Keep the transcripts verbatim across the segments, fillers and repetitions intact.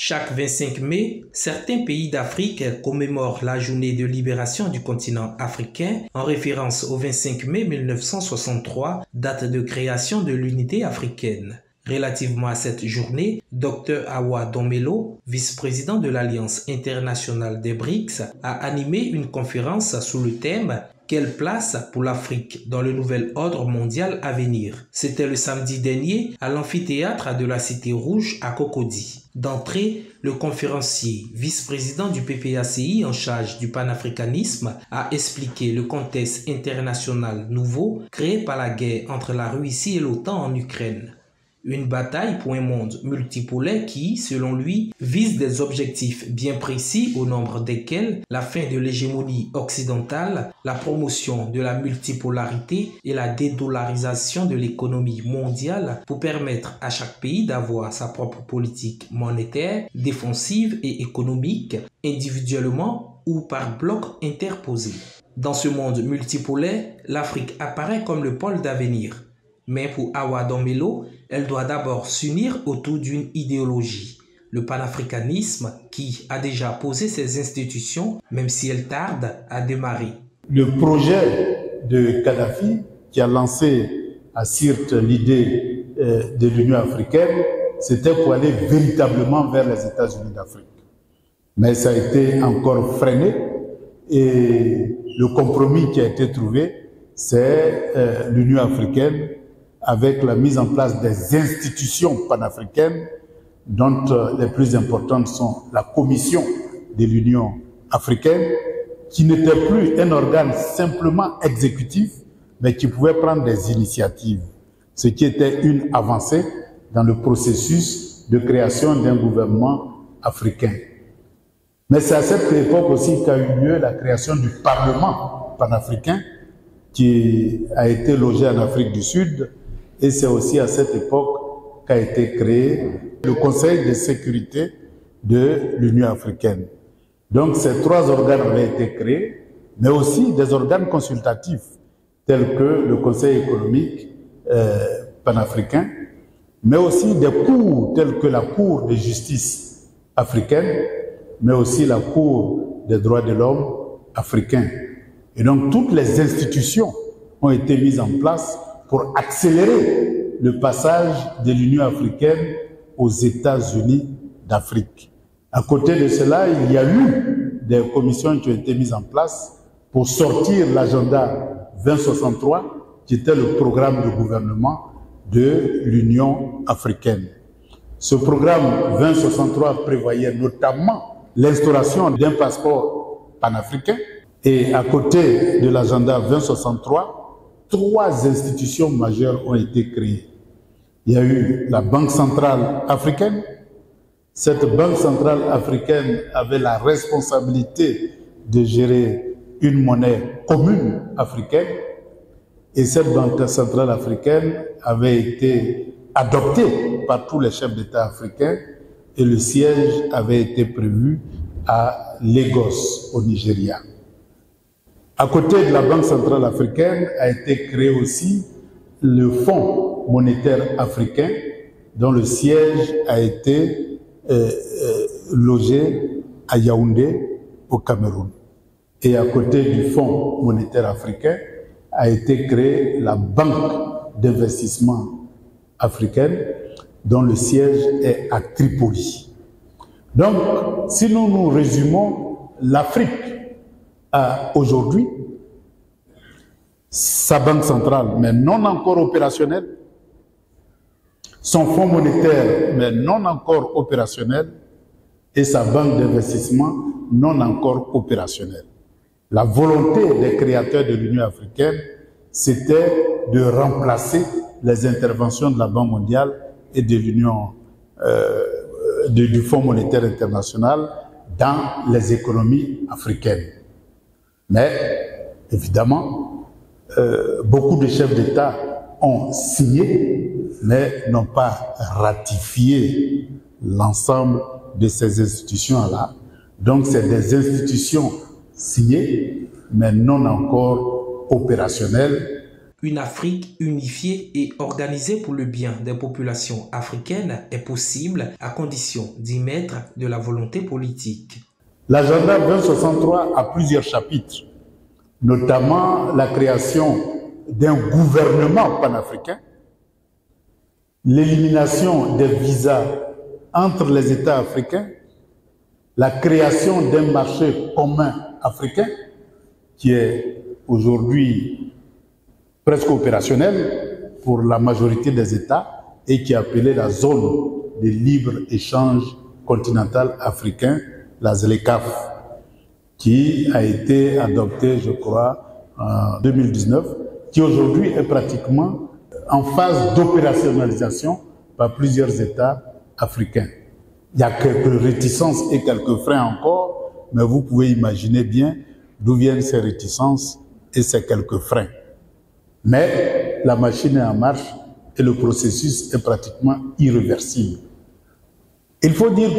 Chaque vingt-cinq mai, certains pays d'Afrique commémorent la journée de libération du continent africain en référence au vingt-cinq mai mille neuf cent soixante-trois, date de création de l'unité africaine. Relativement à cette journée, Docteur Awa Domelo, vice-président de l'Alliance internationale des B R I C S, a animé une conférence sous le thème « Quelle place pour l'Afrique dans le nouvel ordre mondial à venir ?» C'était le samedi dernier à l'amphithéâtre de la Cité Rouge à Cocody. D'entrée, le conférencier, vice-président du P P A C I en charge du panafricanisme, a expliqué le contexte international nouveau créé par la guerre entre la Russie et l'OTAN en Ukraine. Une bataille pour un monde multipolaire qui, selon lui, vise des objectifs bien précis au nombre desquels la fin de l'hégémonie occidentale, la promotion de la multipolarité et la dédollarisation de l'économie mondiale pour permettre à chaque pays d'avoir sa propre politique monétaire, défensive et économique, individuellement ou par blocs interposés. Dans ce monde multipolaire, l'Afrique apparaît comme le pôle d'avenir. Mais pour Awa Domelo, elle doit d'abord s'unir autour d'une idéologie, le panafricanisme qui a déjà posé ses institutions, même si elle tarde à démarrer. Le projet de Kadhafi, qui a lancé à Sirte l'idée euh, de l'Union africaine, c'était pour aller véritablement vers les États-Unis d'Afrique. Mais ça a été encore freiné et le compromis qui a été trouvé, c'est euh, l'Union africaine avec la mise en place des institutions panafricaines dont euh, les plus importantes sont la Commission de l'Union africaine, qui n'était plus un organe simplement exécutif, mais qui pouvait prendre des initiatives, ce qui était une avancée dans le processus de création d'un gouvernement africain. Mais c'est à cette époque aussi qu'a eu lieu la création du Parlement panafricain, qui a été logé en Afrique du Sud, et c'est aussi à cette époque qu'a été créé le Conseil de sécurité de l'Union africaine. Donc ces trois organes avaient été créés, mais aussi des organes consultatifs, tels que le Conseil économique euh, panafricain, mais aussi des cours tels que la Cour de justice africaine, mais aussi la Cour des droits de l'homme africain. Et donc toutes les institutions ont été mises en place pour accélérer le passage de l'Union africaine aux États-Unis d'Afrique. À côté de cela, il y a eu des commissions qui ont été mises en place pour sortir l'agenda vingt soixante-trois, qui était le programme de gouvernement de l'Union africaine. Ce programme vingt soixante-trois prévoyait notamment l'instauration d'un passeport panafricain, et à côté de l'agenda vingt soixante-trois, trois institutions majeures ont été créées. Il y a eu la Banque centrale africaine. Cette Banque centrale africaine avait la responsabilité de gérer une monnaie commune africaine. Et cette Banque centrale africaine avait été adoptée par tous les chefs d'État africains et le siège avait été prévu à Lagos, au Nigeria. À côté de la Banque centrale africaine a été créé aussi le Fonds monétaire africain, dont le siège a été euh, euh, logé à Yaoundé, au Cameroun. Et à côté du Fonds monétaire africain a été créée la Banque d'investissement africaine, dont le siège est à Tripoli. Donc, si nous nous résumons, l'Afrique a aujourd'hui sa banque centrale, mais non encore opérationnelle, son fonds monétaire, mais non encore opérationnel, et sa banque d'investissement, non encore opérationnelle. La volonté des créateurs de l'Union africaine, c'était de remplacer les interventions de la Banque mondiale et de l'Union, euh, du Fonds monétaire international dans les économies africaines. Mais, évidemment, euh, beaucoup de chefs d'État ont signé, mais n'ont pas ratifié l'ensemble de ces institutions-là. Donc, c'est des institutions signées, mais non encore opérationnelles. Une Afrique unifiée et organisée pour le bien des populations africaines est possible à condition d'y mettre de la volonté politique. L'agenda vingt soixante-trois a plusieurs chapitres, notamment la création d'un gouvernement panafricain, l'élimination des visas entre les États africains, la création d'un marché commun africain qui est aujourd'hui presque opérationnel pour la majorité des États et qui est appelé la zone de libre-échange continental africain, la ZLECAf, qui a été adoptée, je crois, en deux mille dix-neuf, qui aujourd'hui est pratiquement en phase d'opérationnalisation par plusieurs États africains. Il y a quelques réticences et quelques freins encore, mais vous pouvez imaginer bien d'où viennent ces réticences et ces quelques freins. Mais la machine est en marche et le processus est pratiquement irréversible. Il faut dire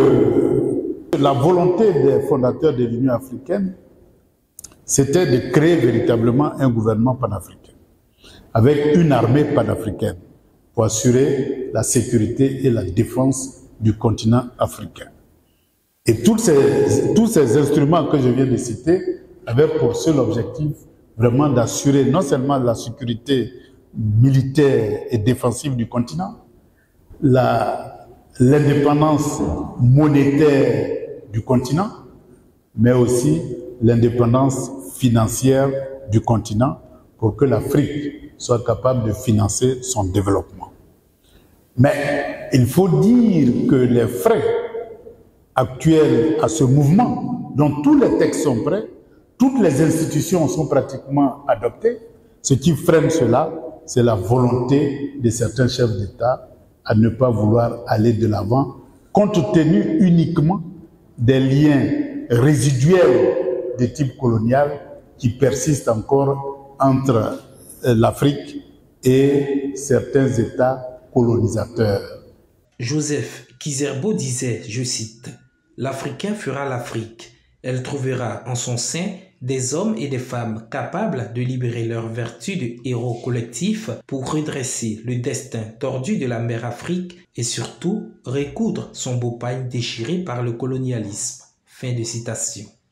que la volonté des fondateurs de l'Union africaine, c'était de créer véritablement un gouvernement panafricain, avec une armée panafricaine, pour assurer la sécurité et la défense du continent africain. Et tous ces, tous ces instruments que je viens de citer avaient pour seul objectif vraiment d'assurer non seulement la sécurité militaire et défensive du continent, la, l'indépendance monétaire du continent, mais aussi l'indépendance financière du continent pour que l'Afrique soit capable de financer son développement. Mais il faut dire que les freins actuels à ce mouvement, dont tous les textes sont prêts, toutes les institutions sont pratiquement adoptées, ce qui freine cela, c'est la volonté de certains chefs d'État à ne pas vouloir aller de l'avant, compte tenu uniquement des liens résiduels de type colonial qui persistent encore entre l'Afrique et certains États colonisateurs. Joseph Kizerbo disait, je cite, « L'Africain fera l'Afrique. Elle trouvera en son sein des hommes et des femmes capables de libérer leur vertu de héros collectifs pour redresser le destin tordu de la mère Afrique et surtout recoudre son beau pagne déchiré par le colonialisme. » Fin de citation.